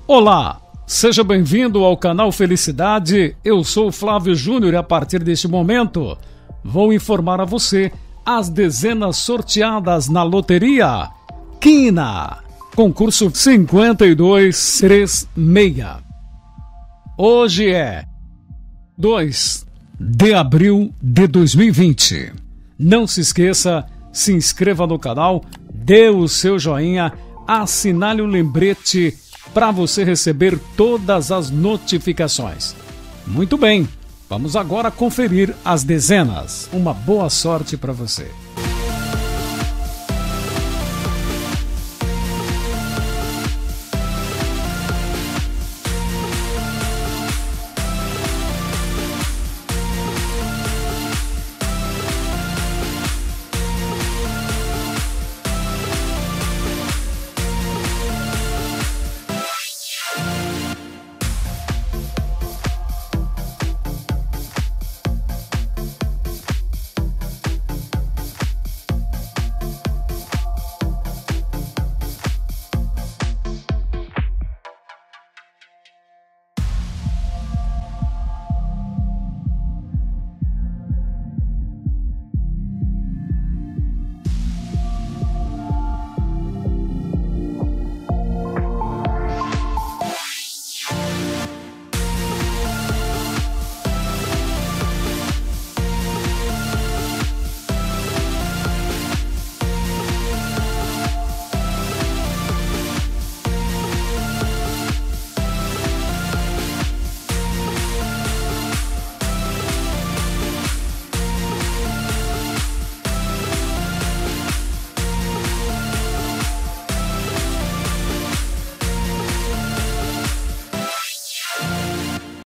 Olá, seja bem-vindo ao canal Felicidade. Eu sou o Flávio Júnior e a partir deste momento vou informar a você as dezenas sorteadas na loteria Quina, concurso 5236. Hoje é 2 de abril de 2020. Não se esqueça, se inscreva no canal, dê o seu joinha, assinale o lembrete para você receber todas as notificações. Muito bem, vamos agora conferir as dezenas. Uma boa sorte para você.